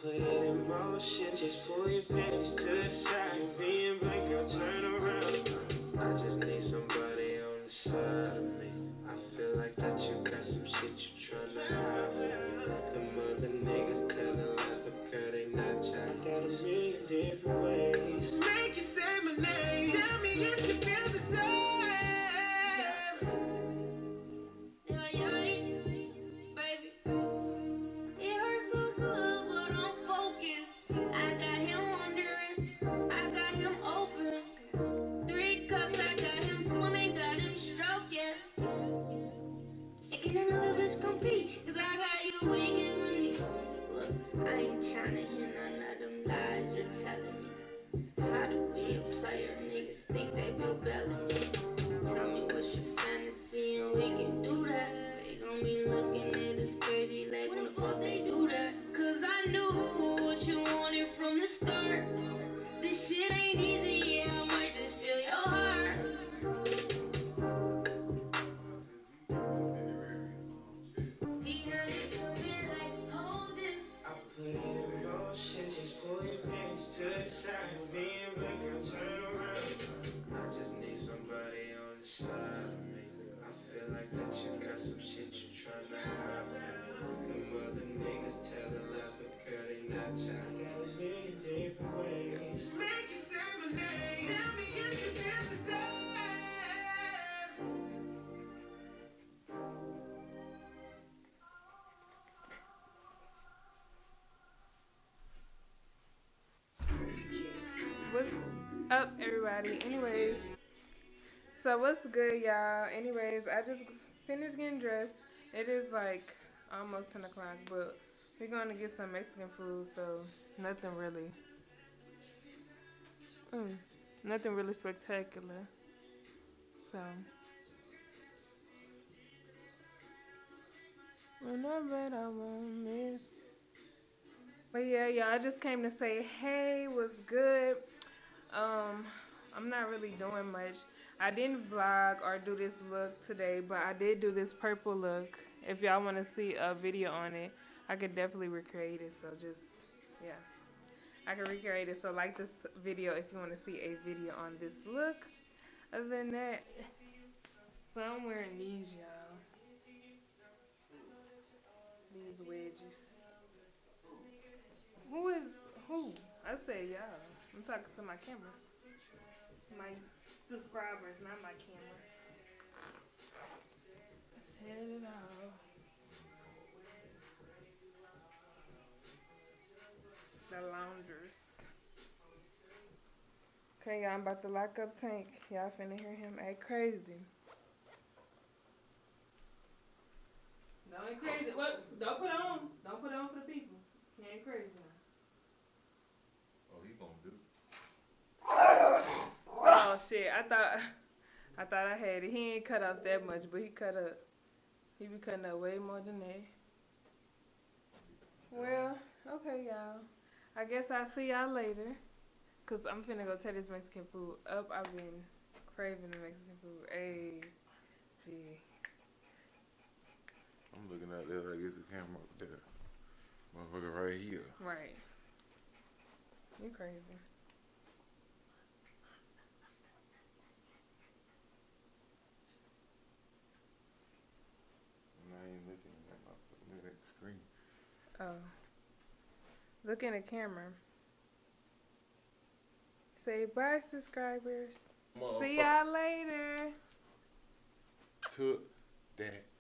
put it in motion, just pull your panties to the side. Being blank, girl, turn around. I just need somebody on the side of me. I feel like that you got some shit you tryna hide from me. Them other niggas telling lies, but girl, they not y'all. Got a million different ways. Make you say my name. Tell me if you feel the same. Cause I got you weak in the knees. Look, I ain't tryna hear none of them lies you're telling me. How to be a player, niggas think they Bill Bellamy. Tell me what's your fantasy and we can do that. They gon' be looking at us crazy like when the fuck they do that. Cause I knew what you wanted from the start. This shit ain't easy, yeah, I might just steal your heart. Just pull your panties to the side. Being blank, girl, turn around. I just need somebody on the side of me. I feel like that you got some shit you tryna hide from me. Them other niggas telling lies, but girl, they not y'all. Got a million different ways. Make you say my name. Tell me if you feel the same. What's up, everybody? Anyways, so what's good, y'all? Anyways, I just finished getting dressed. It is like almost 10 o'clock, but we're going to get some Mexican food, so nothing really spectacular. So whenever I want this. But yeah, y'all, I just came to say, hey, what's good? I'm not really doing much. I didn't vlog or do this look today, but I did do this purple look. If y'all want to see a video on it, I could definitely recreate it. So just, yeah, I can recreate it. So like this video if you want to see a video on this look. Other than that, so I'm wearing these, y'all. These wedges. Who? I say y'all. I'm talking to my camera. My subscribers, not my camera. Set it off. The loungers. Okay, y'all, I'm about to lock up Tank. Y'all finna hear him act crazy. Don't act crazy. What? Don't put on. Don't put on for the people. He ain't crazy now. Oh, he gonna do. Oh shit! I thought I had it. He ain't cut out that much, but he cut up. He be cutting up way more than that. Well, okay, y'all. I guess I'll see y'all later. Cause I'm finna go tear this Mexican food up. I've been craving the Mexican food. Hey, gee. I'm looking out there like it's a camera up there. Motherfucker right here. Right. You crazy. And I ain't looking at my looking at the screen. Oh. Look in the camera. Say bye, subscribers. See y'all later. Took that.